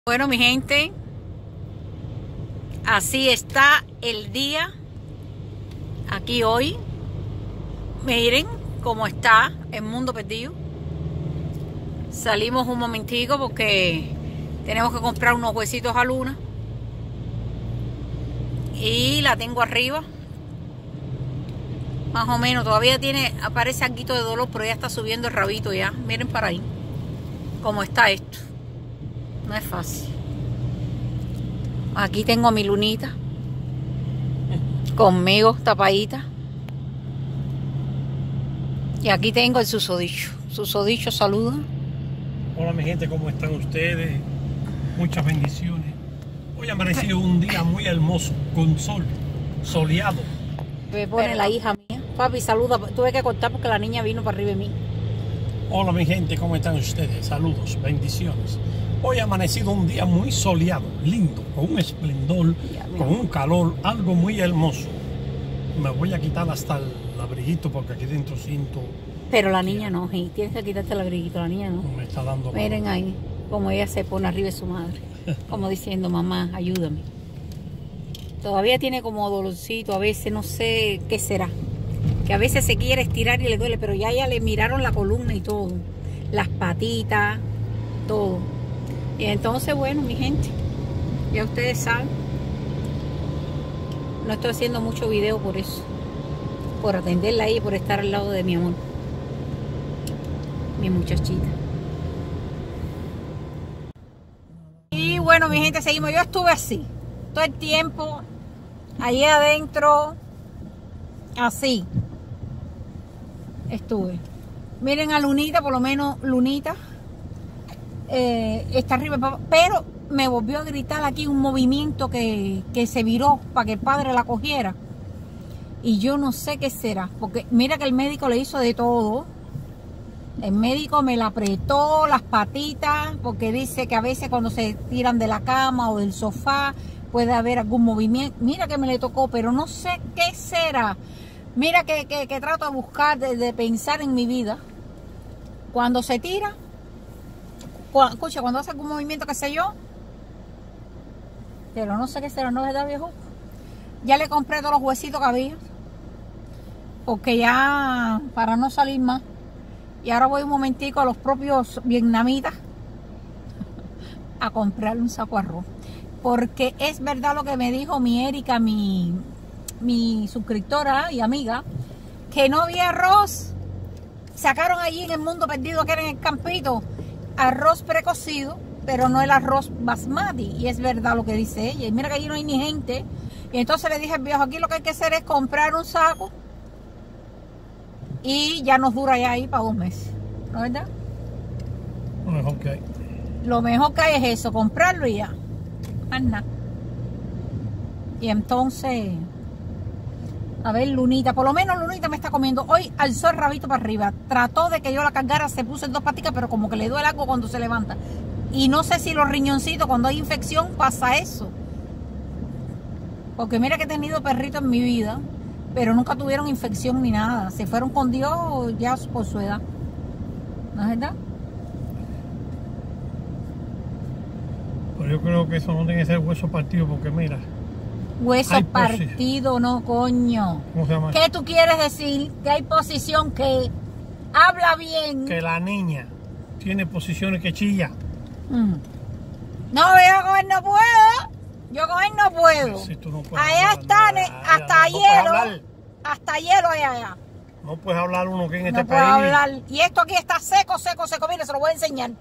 Bueno, mi gente, así está el día aquí hoy. Miren cómo está el mundo perdido. Salimos un momentico porque tenemos que comprar unos huesitos a Luna. Y la tengo arriba. Más o menos, todavía aparece algo de dolor, pero ya está subiendo el rabito ya. Miren para ahí cómo está esto. No es fácil. Aquí tengo a mi Lunita conmigo tapadita. Y aquí tengo el susodicho. Susodicho, saluda. Hola mi gente, ¿cómo están ustedes? Muchas bendiciones. Hoy ha amanecido un día muy hermoso, con sol, soleado. Me pone la hija mía. Papi, saluda. Tuve que cortar porque la niña vino para arriba de mí. Hola mi gente, ¿cómo están ustedes? Saludos, bendiciones. Hoy ha amanecido un día muy soleado, lindo, con un esplendor, con un calor, algo muy hermoso. Me voy a quitar hasta el abriguito porque aquí dentro siento... Pero la niña no, sí. Tienes que quitarte el abriguito, la niña no. Me está dando... Miren ahí, como ella se pone arriba de su madre. Como diciendo, mamá, ayúdame. Todavía tiene como dolorcito, a veces no sé qué será. Que a veces se quiere estirar y le duele, pero ya le miraron la columna y todo. Las patitas, todo. Y entonces, bueno, mi gente, ya ustedes saben. No estoy haciendo mucho video por eso. Por atenderla ahí y por estar al lado de mi amor. Mi muchachita. Y bueno, mi gente, seguimos. Yo estuve así todo el tiempo, allí adentro, así estuve. Miren a Lunita, por lo menos Lunita está arriba, pero me volvió a gritar aquí un movimiento que se viró para que el padre la cogiera. Y yo no sé qué será, porque mira que el médico le hizo de todo. El médico me la apretó las patitas, porque dice que a veces cuando se tiran de la cama o del sofá puede haber algún movimiento. Mira que me le tocó, pero no sé qué será. Mira que trato de buscar, de pensar en mi vida. Cuando se tira, escucha, cuando hace algún movimiento, qué sé yo, pero no sé qué será, ¿no es verdad, viejo? Ya le compré todos los huesitos que había, porque ya, para no salir más. Y ahora voy un momentico a los propios vietnamitas a comprarle un saco de arroz. Porque es verdad lo que me dijo mi Erika, mi suscriptora y amiga, que no había arroz. Sacaron allí en el mundo perdido, que era en el campito, arroz precocido, pero no el arroz basmati. Y es verdad lo que dice ella. Y mira que allí no hay ni gente. Y entonces le dije al viejo, aquí lo que hay que hacer es comprar un saco. Y ya nos dura ya ahí para 2 meses. ¿No es verdad? Lo mejor que hay. Lo mejor que hay es eso, comprarlo y ya. Anda. Y entonces, a ver, Lunita, por lo menos Lunita me está comiendo. Hoy alzó el rabito para arriba. Trató de que yo la cargara, se puso en 2 paticas, pero como que le duele algo cuando se levanta. Y no sé si los riñoncitos, cuando hay infección, pasa eso. Porque mira que he tenido perritos en mi vida, pero nunca tuvieron infección ni nada. Se fueron con Dios ya por su edad. ¿No es verdad? Pero yo creo que eso no tiene que ser hueso partido, porque mira... Hueso partido, no, coño. ¿Cómo se llama? ¿Qué tú quieres decir? Que hay posición que habla bien. Que la niña tiene posiciones que chilla. No, yo con él no puedo. Yo con él no puedo. Si tú no puedes allá hablar, está, hasta no hielo. Hasta hielo hay allá. No puedes hablar uno que en No este puedo país. hablar. Y esto aquí está seco, seco, seco. Miren, se lo voy a enseñar.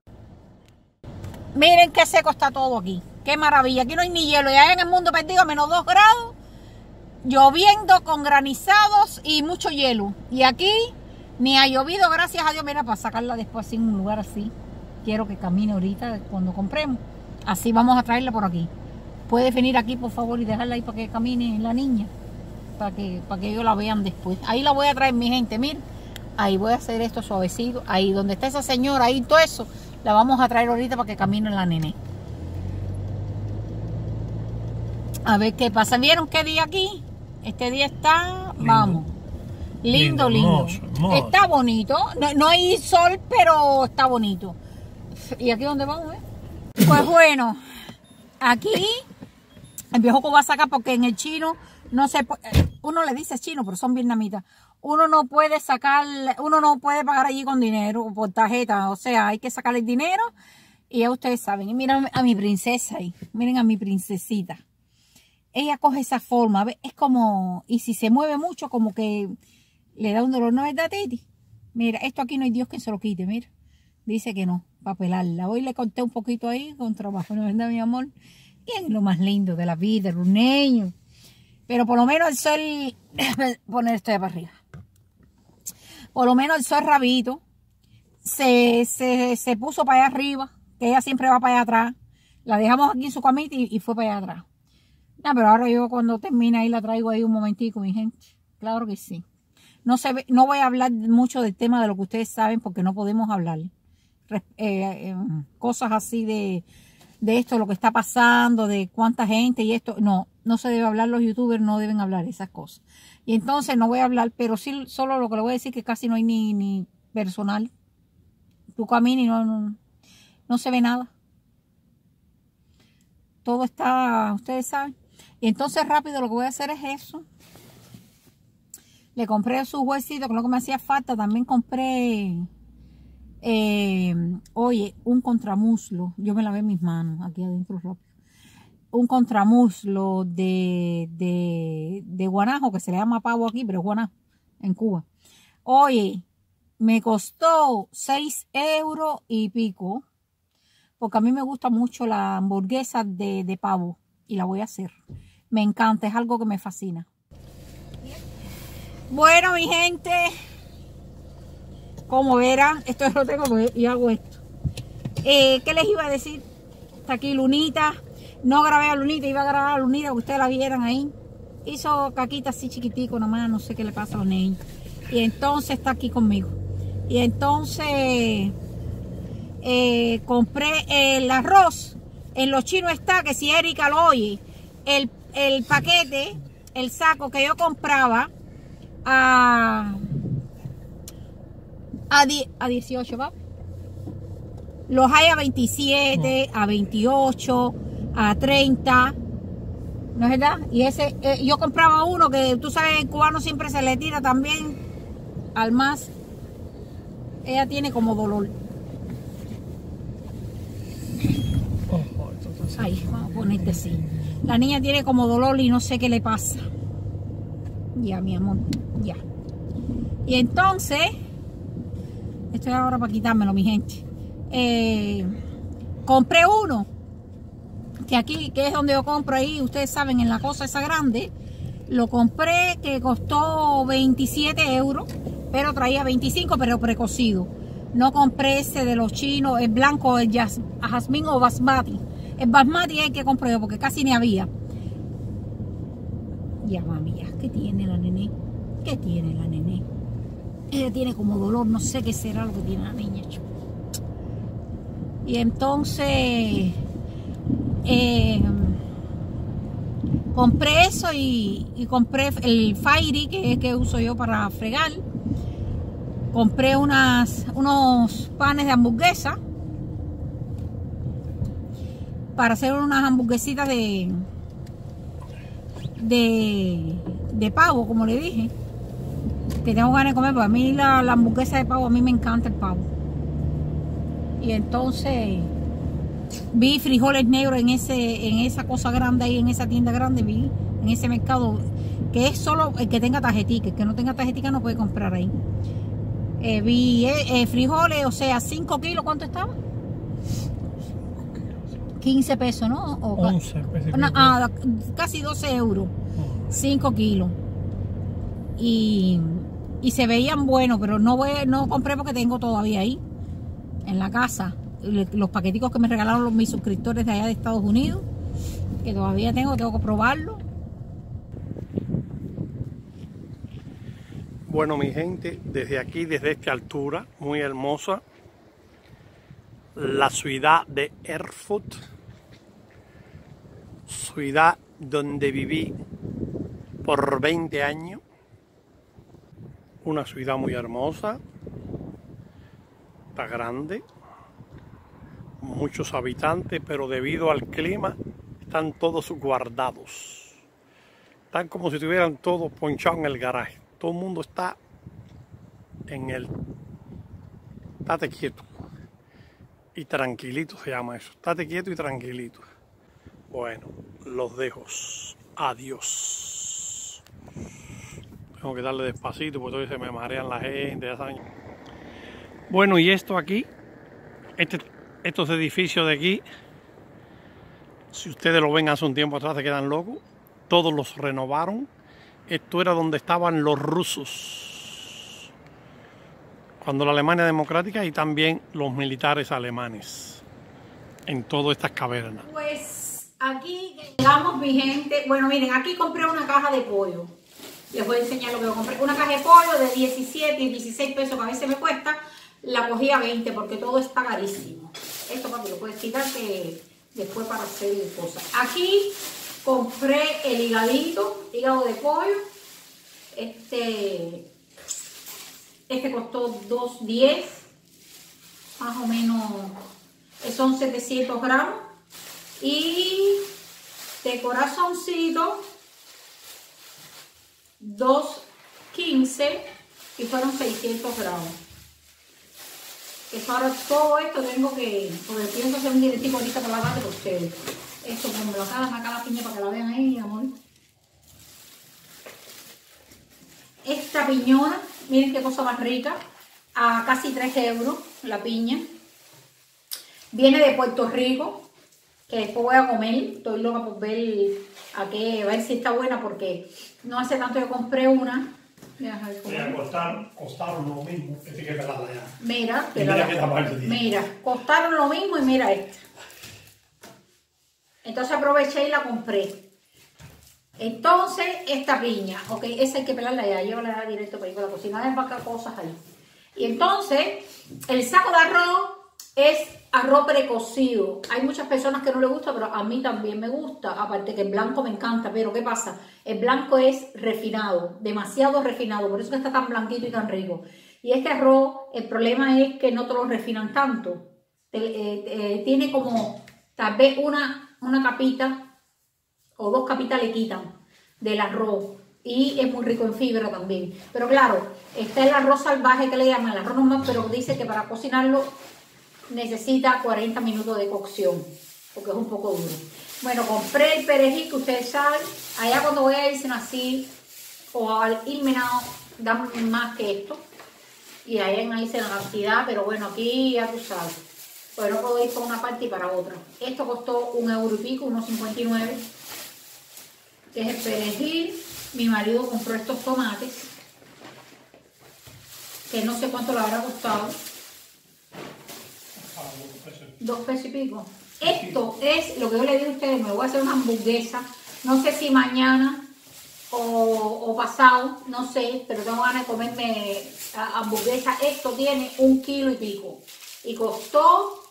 Miren qué seco está todo aquí. Qué maravilla. Aquí no hay ni hielo. Y allá en el mundo perdido, menos 2 grados. Lloviendo con granizados y mucho hielo. Y aquí ni ha llovido, gracias a Dios. Mira, para sacarla después en un lugar así. Quiero que camine ahorita cuando compremos. Así vamos a traerla por aquí. Puedes venir aquí, por favor, y dejarla ahí para que camine la niña. Para que ellos la vean después. Ahí la voy a traer, mi gente. Miren. Ahí voy a hacer esto suavecito. Ahí donde está esa señora, ahí todo eso. La vamos a traer ahorita para que camine la nene. A ver qué pasa. ¿Vieron qué día aquí? Este día está, lindo. Vamos. Lindo, lindo. Hermoso, hermoso. Está bonito. No hay sol, pero está bonito. ¿Y aquí dónde vamos, Pues bueno, aquí el viejo va a sacar porque en el chino no se puede, uno le dice chino, pero son vietnamitas. Uno no puede sacar, uno no puede pagar allí con dinero o por tarjeta. O sea, hay que sacar el dinero y ya ustedes saben. Y miren a mi princesa ahí, miren a mi princesita. Ella coge esa forma, ¿ves? Es como, y si se mueve mucho, como que le da un dolor, ¿no es verdad, Titi? Mira, esto aquí no hay Dios que se lo quite, mira. Dice que no, para pelarla. Hoy le conté un poquito ahí con trabajo, ¿no es verdad, mi amor? Y es lo más lindo de la vida, los niños. Pero por lo menos el sol, poner esto de para arriba. Por lo menos el sol rabito se puso para allá arriba, que ella siempre va para allá atrás. La dejamos aquí en su camita y fue para allá atrás. No, pero ahora yo cuando termine ahí la traigo ahí un momentico, mi gente. Claro que sí. No voy a hablar mucho del tema de lo que ustedes saben porque no podemos hablar. Cosas así de esto, lo que está pasando, de cuánta gente y esto. No se debe hablar, los youtubers no deben hablar esas cosas. Y entonces no voy a hablar, pero sí solo lo que le voy a decir que casi no hay ni personal. Tú caminas y no se ve nada. Todo está, ustedes saben. Y entonces rápido lo que voy a hacer es eso. Le compré sus huesitos, que es lo que me hacía falta. También compré, oye, un contramuslo. Yo me lavé mis manos aquí adentro rápido. Un contramuslo de guanajo, que se le llama pavo aquí, pero es guanajo en Cuba. Oye, me costó 6 euros y pico, porque a mí me gusta mucho la hamburguesa de pavo y la voy a hacer. Me encanta, es algo que me fascina. Bueno, mi gente, como verán, esto lo tengo y hago esto. ¿Qué les iba a decir? Está aquí Lunita. No grabé a Lunita, iba a grabar a Lunita, que ustedes la vieran ahí. Hizo caquita así chiquitico nomás, no sé qué le pasa a los niños. Y entonces está aquí conmigo. Y entonces compré el arroz. En los chinos está, que si Erika lo oye, el paquete, el saco que yo compraba a 18, ¿va? Los hay a 27, a 28, a 30, ¿no es verdad? Y ese, yo compraba uno que tú sabes, el cubano siempre se le tira también al más. Ella tiene como dolor. Ahí, vamos a ponerte así. La niña tiene como dolor y no sé qué le pasa. Ya, mi amor, ya. Y entonces, esto es ahora para quitármelo, mi gente. Compré uno, que aquí, que es donde yo compro ahí, ustedes saben, en la cosa esa grande. Lo compré, que costó 27 euros, pero traía 25, pero precocido. No compré ese de los chinos, el blanco, el jazmín o basmati. El basmati es el que compré yo, porque casi ni había. Ya, mami, ya. ¿Qué tiene la nené? ¿Qué tiene la nené? Ella tiene como dolor, no sé qué será lo que tiene la niña. Y entonces compré eso y compré el Fairy, que es el que uso yo para fregar. Compré unos panes de hamburguesa para hacer unas hamburguesitas de pavo, como le dije, que tengo ganas de comer, porque a mí la hamburguesa de pavo, a mí me encanta el pavo. Y entonces vi frijoles negros en esa cosa grande ahí, en esa tienda grande, vi en ese mercado, que es solo el que tenga tarjetica. El que no tenga tarjetica no puede comprar ahí. Vi frijoles, o sea, 5 kilos, ¿cuánto estaba? 15 pesos, ¿no? 11 pesos. Casi 12 euros. 5 kilos. Y se veían buenos, pero no compré porque tengo todavía ahí, en la casa, los paqueticos que me regalaron mis suscriptores de allá de Estados Unidos, que todavía tengo que probarlo. Bueno, mi gente, desde aquí, desde esta altura, muy hermosa, la ciudad de Erfurt, ciudad donde viví por 20 años, una ciudad muy hermosa, está grande, muchos habitantes, pero debido al clima están todos guardados. Están como si estuvieran todos ponchados en el garaje. Todo el mundo está en el... Estate quieto. Y tranquilito se llama eso. Estate quieto y tranquilito. Bueno, los dejo. Adiós. Tengo que darle despacito porque todavía se me marean la gente. Ya saben. Bueno, y esto aquí, estos edificios de aquí, si ustedes lo ven hace un tiempo atrás, se quedan locos. Todos los renovaron. Esto era donde estaban los rusos cuando la Alemania democrática, y también los militares alemanes en todas estas cavernas. Pues aquí llegamos, mi gente. Bueno, miren, aquí compré una caja de pollo. Les voy a enseñar lo que yo compré. Una caja de pollo de 17 y 16 pesos que a veces me cuesta. La cogí a 20 porque todo está carísimo. Esto para que lo puedes quitar, que después para hacer cosas. Aquí compré el hígado de pollo. Este costó $2.10, más o menos, son 700 gramos. Y de corazoncito, $2.15 y fueron 600 gramos. Eso ahora todo esto tengo que, porque pienso hacer un directico ahorita para la tarde para ustedes. Esto como me lo acaban acá la piña para que la vean ahí, amor. Esta piñona, miren qué cosa más rica, a casi 3 euros la piña. Viene de Puerto Rico, que después voy a comer. Estoy loca por ver a ver si está buena, porque no hace tanto yo compré una. Costaron lo mismo. Mira, costaron lo mismo y mira esta. Entonces aproveché y la compré. Entonces, esta piña, ok, esa hay que pelarla ya, llévala directo para ir a la cocina, de vaca cosas ahí. Y entonces, el saco de arroz es arroz precocido. Hay muchas personas que no les gusta, pero a mí también me gusta. Aparte que el blanco me encanta, pero ¿qué pasa? El blanco es refinado, demasiado refinado, por eso que está tan blanquito y tan rico. Y este arroz, el problema es que no te lo refinan tanto. Tiene como, tal vez una capita o 2 capitas le quitan del arroz, y es muy rico en fibra también. Pero claro, está el arroz salvaje que le llaman, el arroz normal, pero dice que para cocinarlo necesita 40 minutos de cocción, porque es un poco duro. Bueno, compré el perejil, que ustedes saben, allá cuando voy a irse así, o al irme dan más que esto, y allá en ahí se la cantidad, pero bueno, aquí ya tú sabes, pues no puedo ir para una parte y para otra. Esto costó 1 euro y pico, 1,59, que es el perejil. Mi marido compró estos tomates, que no sé cuánto le habrá costado. 2 pesos y pico. Esto es lo que yo le digo a ustedes, me voy a hacer una hamburguesa, no sé si mañana o pasado, no sé, pero tengo ganas de comerme hamburguesa. Esto tiene 1 kilo y pico y costó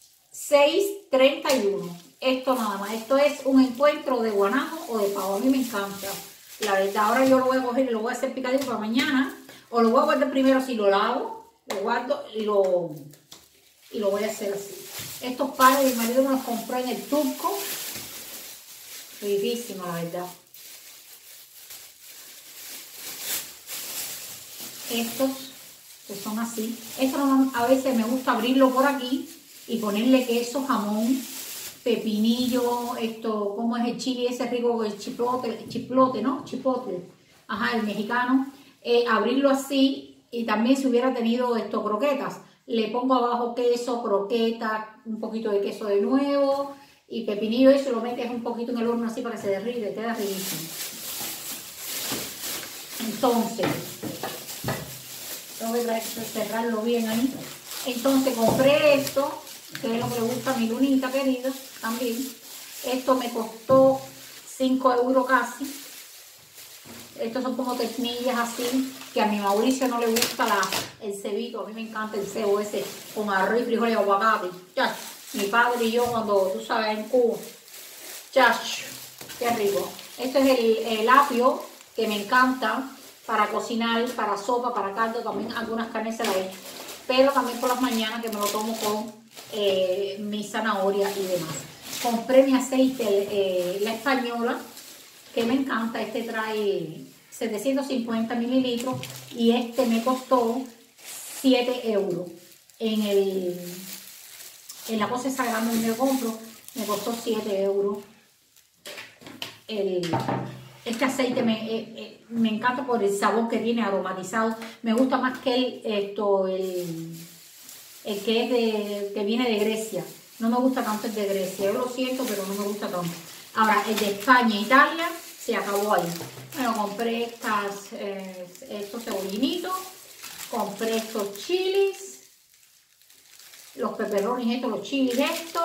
6.31. Esto nada más, esto es un encuentro de guanajo o de pavo, a mí me encanta. La verdad, ahora yo lo voy a coger y lo voy a hacer picadito para mañana, o lo voy a guardar primero, si lo lavo, lo guardo y lo voy a hacer así. Estos panes mi marido me los compró en el Turco, riquísimo la verdad. Estos que son así, esto a veces me gusta abrirlo por aquí y ponerle queso, jamón, pepinillo, esto, ¿cómo es el chile ese rico? El chiplote, ¿no? Chipotle, ajá, el mexicano. Abrirlo así, y también si hubiera tenido esto, croquetas, le pongo abajo queso, croqueta, un poquito de queso de nuevo, y pepinillo, eso lo metes un poquito en el horno así para que se derrite, queda riquísimo. Entonces, tengo que cerrarlo bien ahí. Entonces compré esto, que es lo que le gusta a mi Lunita querida también. Esto me costó 5 euros casi. Estos son como ternillas así, que a mi Mauricio no le gusta el cebito. A mí me encanta el cebo ese con arroz y frijoles y aguacate. Chach, mi padre y yo cuando, tú sabes, en Cuba. Chach, qué rico. Esto es el apio, que me encanta para cocinar, para sopa, para caldo. También algunas carnes se las he hecho. pero también por las mañanas que me lo tomo con mi zanahoria y demás. Compré mi aceite, la española, que me encanta. Este trae 750 mililitros y este me costó 7 euros. En la cosa esa grande donde yo compro, me costó 7 euros. Este aceite me encanta por el sabor que tiene aromatizado. Me gusta más que el que viene de Grecia. No me gusta tanto el de Grecia. Yo lo siento, pero no me gusta tanto. Ahora, el de España e Italia se acabó ahí. Bueno, compré estos cebollinitos. Compré estos chilis. Los peperrones estos, los chilis estos.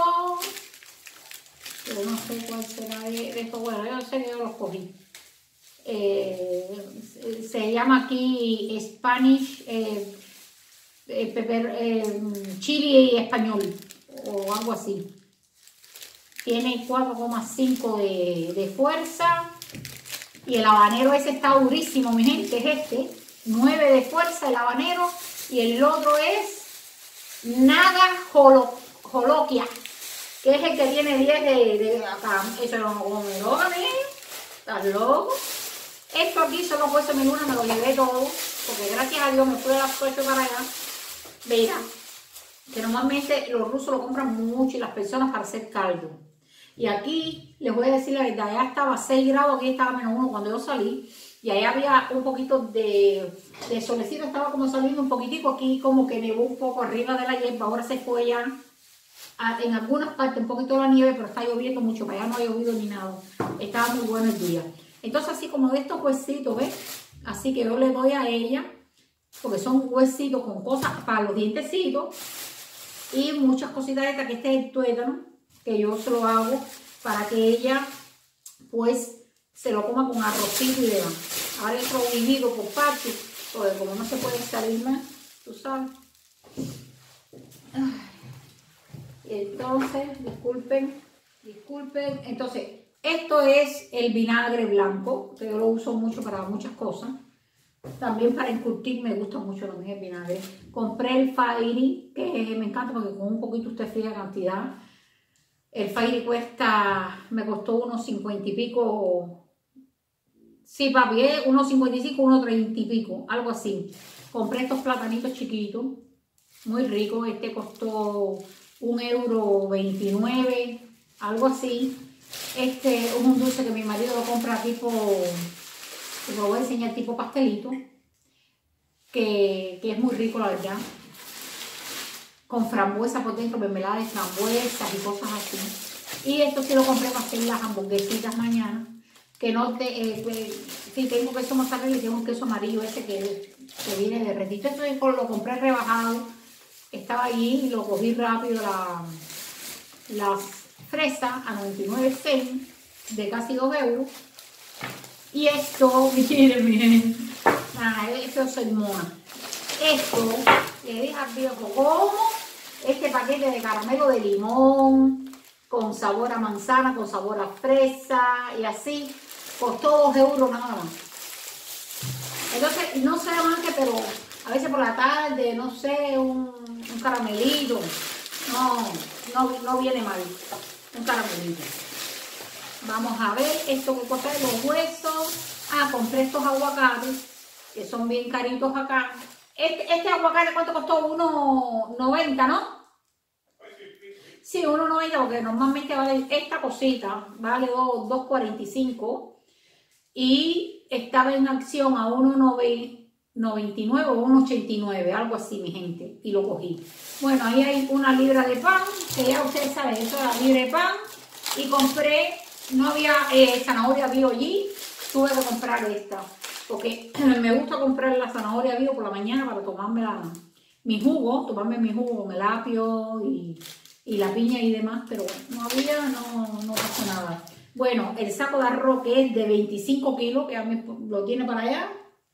Yo no sé cuál será de estos. Bueno, yo sé que yo los cogí. Se llama aquí Spanish chili español o algo así. Tiene 4,5 de fuerza y el habanero ese está durísimo, mi gente, es este. 9 de fuerza el habanero y el otro es Naga Jolokia, que es el que tiene 10 de acá. Eso no lo come, ¿estás loco? Esto aquí solo fue mi luna, me lo llevé todo, porque gracias a Dios me fui de las 8 para allá. Mira, que normalmente los rusos lo compran mucho y las personas para hacer caldo. Y aquí, les voy a decir la verdad, allá estaba a 6 grados, aquí estaba -1 cuando yo salí. Y allá había un poquito de solecito, estaba como saliendo un poquitico, aquí como que nevó un poco arriba de la hierba. Ahora se fue ya en algunas partes un poquito la nieve, pero está lloviendo mucho, para allá no ha llovido ni nada. Estaba muy bueno el día. Entonces así como de estos huesitos, ¿ves? Así que yo le doy a ella, porque son huesitos con cosas para los dientecitos y muchas cositas de estas, que este es el tuétano, que yo se lo hago para que ella pues se lo coma con arrocito y demás. Ahora el otro dividido por partes, porque como no se puede salir más, tú sabes. Entonces, disculpen. Entonces, esto es el vinagre blanco, que yo lo uso mucho para muchas cosas. También para encurtir me gusta mucho también el vinagre. Compré el Fairy, que me encanta porque con un poquito usted fría cantidad. El Fairy me costó unos 50 y pico. Sí, papi, unos 55, unos 30 y pico, algo así. Compré estos platanitos chiquitos, muy ricos. Este costó 1,29 €, algo así. Este es un dulce que mi marido lo compra tipo, lo voy a enseñar, tipo pastelito, que es muy rico, la verdad. Con frambuesa por dentro, mermelada de frambuesas y cosas así. Y esto sí lo compré para hacer las hamburguesitas mañana. Que no si tengo queso mozzarella y tengo un queso amarillo ese que viene derretido. Esto lo compré rebajado. Estaba allí y lo cogí rápido, las fresas a 99 cents de casi 2 euros. Y esto, miren, esto es sermona. Esto, le dije al viejo, como este paquete de caramelo de limón, con sabor a manzana, con sabor a fresa y así, costó 2 euros nada más. Entonces, no sé más que, pero a veces por la tarde, no sé, un caramelito, no viene mal, un caramelito. Vamos a ver esto que cosa de los huesos. Compré estos aguacates, que son bien caritos acá. Este aguacate, ¿cuánto costó? 1,90, ¿no? Sí, 1,90, porque normalmente vale esta cosita, vale 2,45 y estaba en acción a 1,99 o 1,89, algo así, mi gente, y lo cogí. Bueno, ahí hay una libra de pan, que ya ustedes saben, eso es la libra de pan, y compré, no había zanahoria bio allí, tuve que comprar esta, porque me gusta comprar la zanahoria bio por la mañana para tomarme mi jugo con el apio y la piña y demás, pero no había, no pasó nada. Bueno, el saco de arroz, que es de 25 kilos, que ya lo tiene para allá.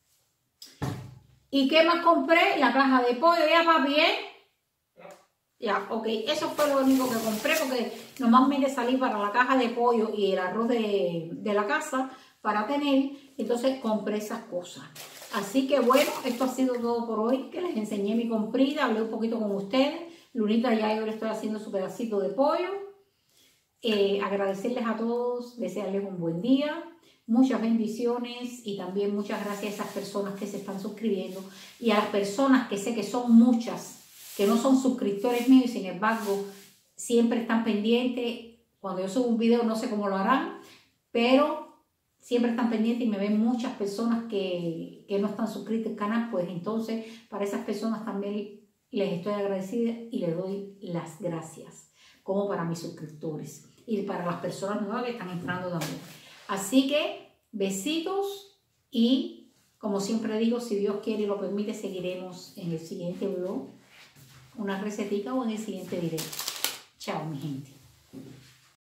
¿Y qué más compré? La caja de pollo, ya papi, Ya, ok, eso fue lo único que compré, porque normalmente salí para la caja de pollo y el arroz de la casa para tener, entonces compré esas cosas. Así que bueno, esto ha sido todo por hoy, que les enseñé mi comprita, hablé un poquito con ustedes. Lunita ya yo le estoy haciendo su pedacito de pollo. Agradecerles a todos, desearles un buen día, muchas bendiciones y también muchas gracias a esas personas que se están suscribiendo y a las personas que sé que son muchas, que no son suscriptores míos y sin embargo siempre están pendientes. Cuando yo subo un video no sé cómo lo harán, pero siempre están pendientes y me ven muchas personas que no están suscritas al canal, pues entonces para esas personas también les estoy agradecida y les doy las gracias, como para mis suscriptores y para las personas nuevas que están entrando también. Así que besitos y como siempre digo, si Dios quiere y lo permite, seguiremos en el siguiente vlog, una recetica o en el siguiente video. Chao, mi gente.